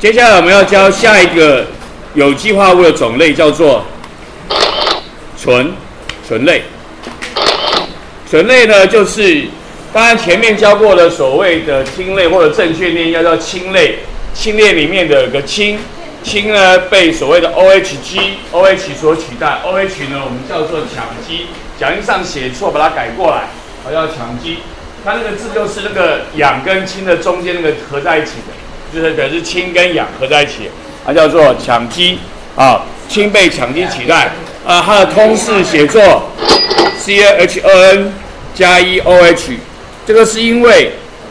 接下来我们要教下一个有机化物的种类，叫做醇类。醇类呢，就是当然前面教过的所谓的氢类或者正确念应该叫氢类。氢类里面的有个氢呢被所谓的 OH 所取代。OH 呢我们叫做羟基，讲义上写错，把它改过来，叫羟基。它那个字就是那个氧跟氢的中间那个合在一起的，就是表示氢跟氧合在一起，它叫做羟基啊。氢被羟基取代啊，它的通式写作 CaH2n 加1OH， 这个是因为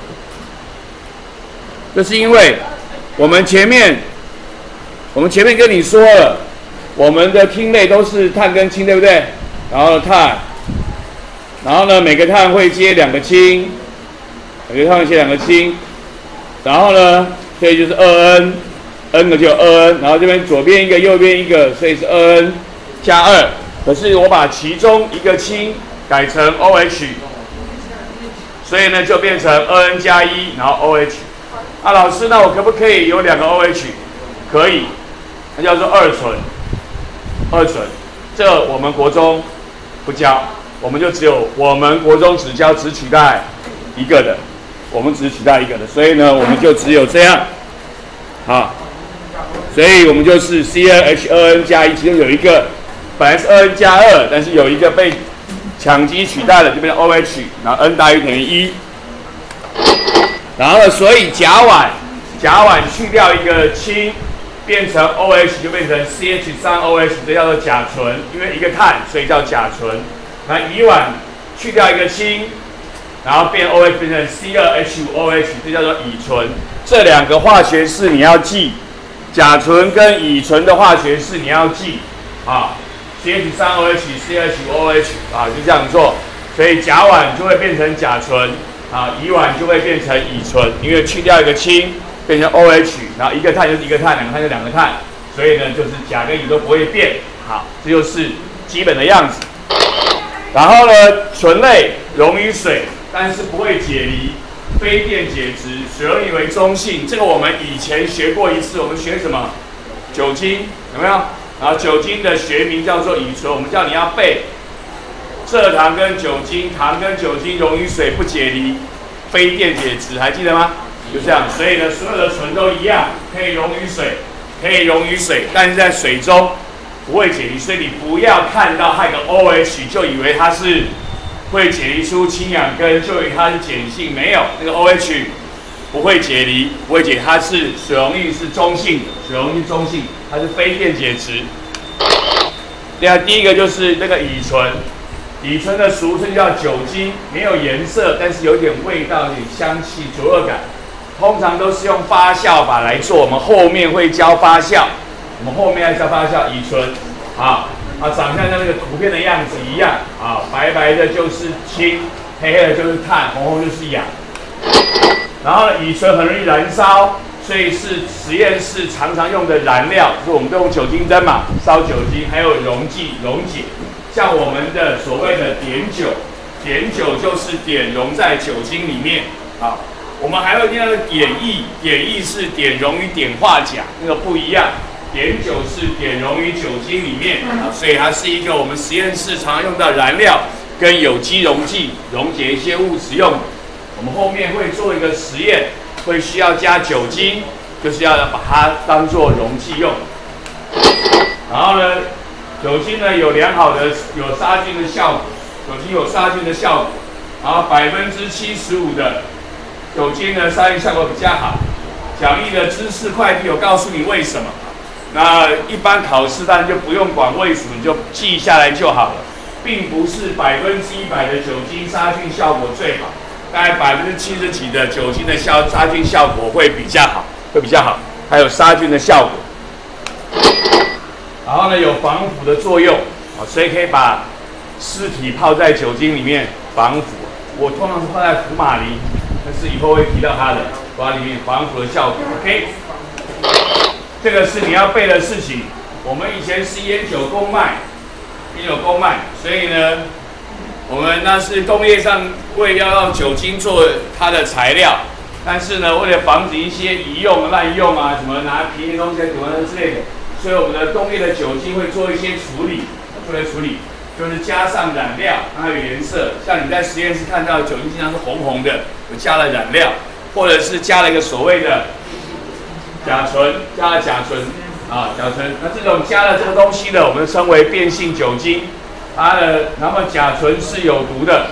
我们前面跟你说了，我们的烃类都是碳跟氢，对不对？然后碳，然后呢，每个碳会接2个氢，然后呢，所以就是 2n，n 个就有 2n， 然后这边左边一个，右边一个，所以是 2n 加2。可是我把其中一个氢改成 OH， 所以呢就变成 2n 加1，然后 OH。啊，老师，那我可不可以有2个 OH？ 可以，那叫做二醇。这我们国中不教，我们国中只取代一个的，所以呢，我们就只有这样，好，所以我们就是 CaH2n 加1，其中有一个本来是 2n 加2，但是有一个被羟基取代了，就变成 OH， 然后 n 大于等于1。然后呢，所以甲烷去掉一个氢，变成 OH 就变成 CH3OH， 这叫做甲醇，因为一个碳，所以叫甲醇。那乙烷去掉一个氢，然后变 OH 变成 C2H5OH， 这叫做乙醇。这2个化学式你要记，甲醇跟乙醇的化学式你要记啊 ，CH3OH、C2H5OH 啊，就这样做，所以甲烷就会变成甲醇。啊，乙烷就会变成乙醇，因为去掉一个氢变成 OH， 然后一个碳就是一个碳，2个碳就2个碳，所以呢就是甲跟乙都不会变。好，这就是基本的样子。然后呢，醇类溶于水，但是不会解离，非电解质，水溶液为中性。这个我们以前学过一次，我们学什么？酒精有没有？然后酒精的学名叫做乙醇，我们叫你要背。蔗糖跟酒精，糖跟酒精溶于水不解离，非电解质，还记得吗？就这样，所以呢，所有的醇都一样，可以溶于水，但是在水中不会解离，所以你不要看到它有个 OH 就以为它是会解离出氢氧根，就以为它是碱性，没有，那个 OH 不会解离，它是水溶液是中性的，它是非电解质。另外第一个就是那个乙醇。乙醇的俗称叫酒精，没有颜色，但是有点味道、有点香气、灼热感。通常都是用发酵法来做，我们后面会教发酵。乙醇，长相像那个图片的样子一样，白白的就是氢，黑黑的就是碳，红红就是氧。然后乙醇很容易燃烧，所以是实验室常常用的燃料，就是我们都用酒精灯嘛，烧酒精，还有溶解。像我们的所谓的碘酒就是碘溶在酒精里面啊。我们还会听到的碘液是碘溶于碘化钾，那个不一样。碘酒是碘溶于酒精里面啊，所以它是一个我们实验室常用到燃料，跟有机溶剂溶解一些物质用的。我们后面会做一个实验，会需要加酒精，就是要把它当做溶剂用。然后呢？酒精呢有良好的有杀菌的效果，然后75%的酒精呢杀菌效果比较好。讲义的知识快递有告诉你为什么，那一般考试当然就不用管为什么，你就记下来就好了，并不是100%的酒精杀菌效果最好，大概70%几的酒精的杀菌效果会比较好，还有杀菌的效果。然后呢，有防腐的作用，所以可以把尸体泡在酒精里面防腐。我通常是泡在福马林，但是以后会提到它的，把里面防腐的效果。OK， 这个是你要背的事情。我们以前是烟酒公卖，所以呢，我们那是工业上为了要用酒精做它的材料， 但是呢，为了防止一些移用、滥用啊，什么拿便宜的东西来堵之类的，所以我们的工业的酒精会做一些处理，就是加上染料，让它有颜色。像你在实验室看到的酒精经常是红红的，有加了染料，或者是加了一个所谓的甲醇，加了甲醇啊，甲醇。那这种加了这个东西的，我们称为变性酒精。它的，然后甲醇是有毒的，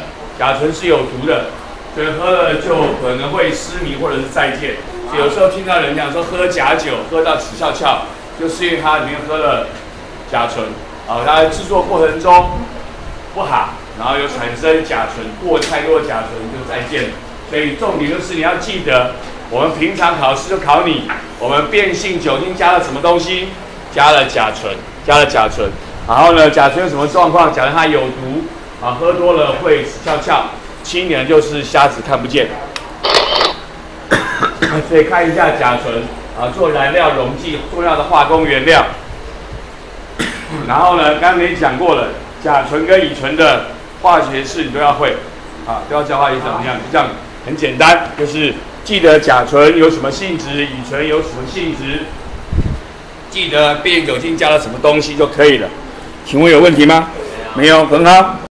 所以喝了就可能会失明或者是再见。有时候听到人讲说喝假酒喝到死翘翘，就是因为它里面喝了甲醇。它在制作过程中不好，然后又产生甲醇，太多甲醇就再见了。所以重点就是你要记得，我们平常考试就考你，我们变性酒精加了什么东西？加了甲醇。然后呢，甲醇有什么状况？假如它有毒，喝多了会死翘翘，轻点就是瞎子看不见。所以看一下甲醇做燃料溶剂重要的化工原料。然后呢，刚刚也讲过了，甲醇跟乙醇的化学式你都要会，都要教化学怎么样？这样很简单，就是记得甲醇有什么性质，乙醇有什么性质，记得变性酒精加了什么东西就可以了。请问有问题吗？没有，很好。